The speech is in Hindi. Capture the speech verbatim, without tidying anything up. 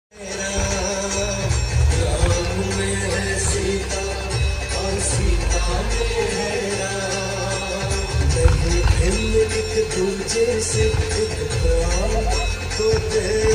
राम में है सीता और सीता में है राम, नहीं भिन्न एक दूजे से एक प्राण तो दे